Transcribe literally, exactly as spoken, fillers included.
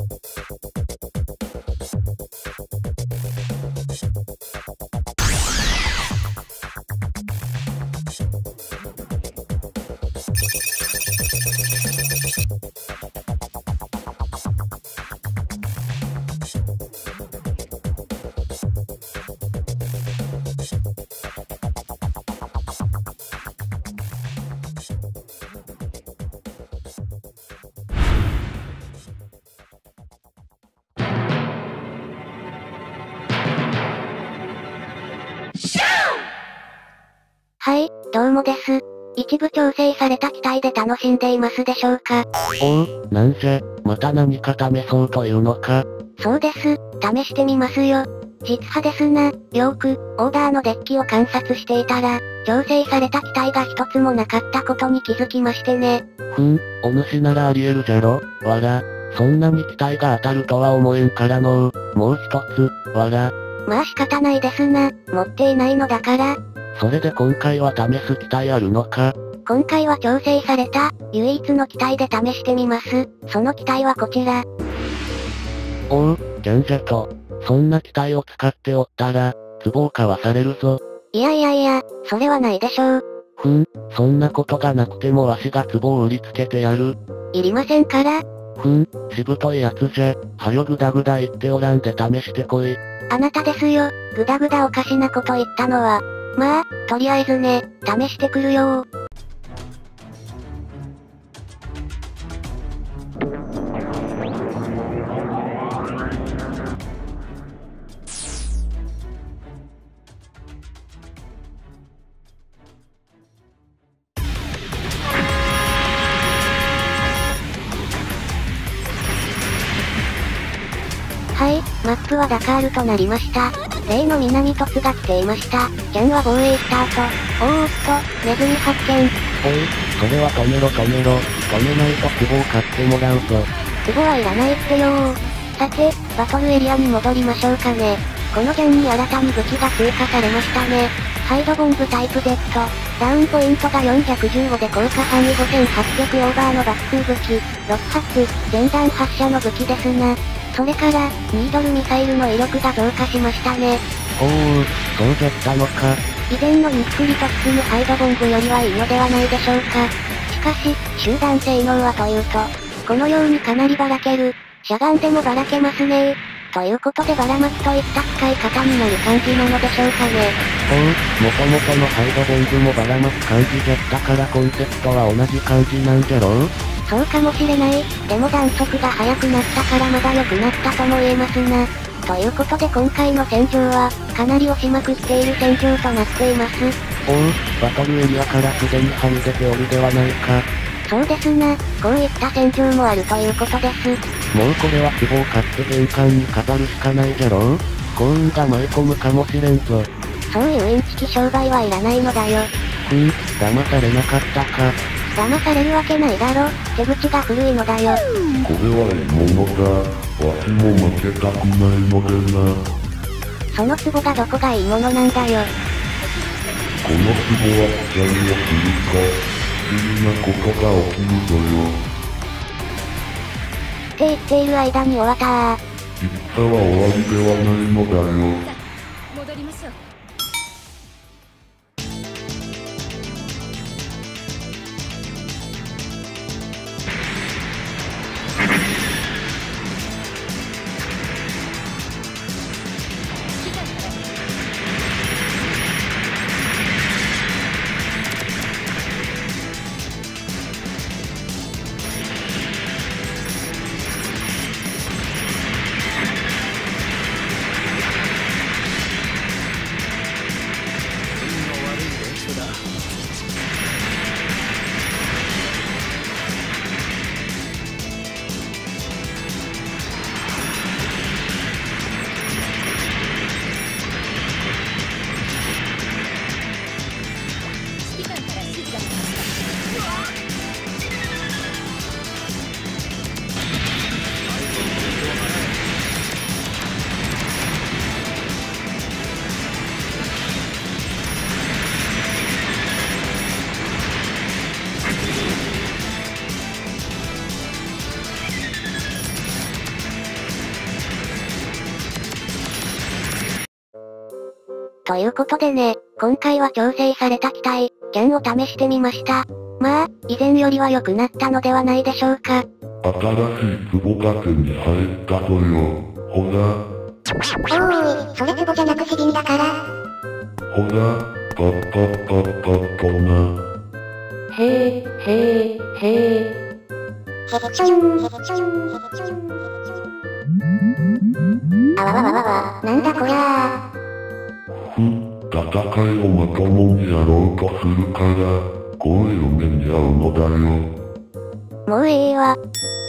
はい、どうもです。一部調整された機体で楽しんでいますでしょうか？ おう、なんじゃ、また何か試そうというのか？ そうです、試してみますよ。実派ですな、よーく、オーダーのデッキを観察していたら、調整された機体が一つもなかったことに気づきましてね。 ふん、お主ならありえるじゃろ、わら。そんなに機体が当たるとは思えんからのう、もう一つ、わら。 まあ仕方ないですな、持っていないのだから。 それで今回は試す機体あるのか？ 今回は調整された、唯一の機体で試してみます。その機体はこちら。 おう、じゃんじゃと。そんな機体を使っておったら、壺を買わされるぞ。 いやいやいや、それはないでしょう。 ふん、そんなことがなくてもわしが壺を売りつけてやる。 いりませんから。 ふん、しぶといやつじゃ。はよぐだぐだ言っておらんで試してこい。 あなたですよ、ぐだぐだおかしなこと言ったのは。まあ、とりあえずね、試してくるよー。はい、マップはダカールとなりました。例の南凸が来ていました。ジャンは防衛スタート。おーっと、ネズミ発見。 おい、それは止めろ止めろ。止めないと壺を買ってもらうぞ。 壺はいらないってよー。さて、バトルエリアに戻りましょうかね。このジャンに新たに武器が追加されましたね。ハイドボンブタイプ Z。ダウンポイントがよんひゃくじゅうごで効果範囲ごせんはっぴゃくオーバーの爆風武器。ろく発、全弾発射の武器ですな。それから、ニードルミサイルの威力が増加しましたね。 おー、そうじゃったのか。 以前のゆっくりと進むハイドボンブよりはいいのではないでしょうか。しかし、集団性能はというと、このようにかなりばらける。しゃがんでもばらけますねー。ということでばらまきといった使い方になる感じなのでしょうかね。 ほう、もともとのハイドボンブもばらまく感じじゃったからコンセプトは同じ感じなんじゃろう？ そうかもしれない。でも弾速が速くなったからまだ良くなったとも言えますな。ということで今回の戦場は、かなり押しまくっている戦場となっています。 おう、バトルエリアからすでにはみ出ておるではないか。 そうですな。こういった戦場もあるということです。 もうこれは壺を買って玄関に飾るしかないじゃろう？幸運が舞い込むかもしれんぞ。 そういうインチキ商売はいらないのだよ。 ふん、騙されなかったか。 騙されるわけないだろ。手口が古いのだよ。 これはいいものだ。わしも負けたくないのでな。 その壺がどこがいいものなんだよ。 この壺は期待をするか。不思議なことが起きるぞよ。 って言っている間に終わったー。 戦は終わりではないのだよ。 戻りましょう。 ということでね、今回は調整された機体、ギャンを試してみました。まあ、以前よりは良くなったのではないでしょうか。 新しい壺が手に入ったぞよ。ほら。 おーい、それ壺じゃなく死瓶だから。 ほら、パッパッパッパッとな。 へー、へー、へー。 へへちょん、へへちょん、へへちょん、へへちょん。あわわわわわ、なんだこりゃー。 ふん、戦いをまともにやろうとするから、こういう目に遭うのだよ。 もういいわ。